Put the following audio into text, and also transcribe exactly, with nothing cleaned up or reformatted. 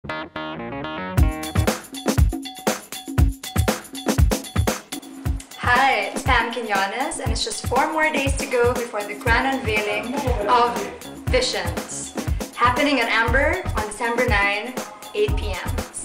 Hi, it's Pam Quinones, and it's just four more days to go before the grand unveiling of Visions, happening at Amber on December ninth, eight p m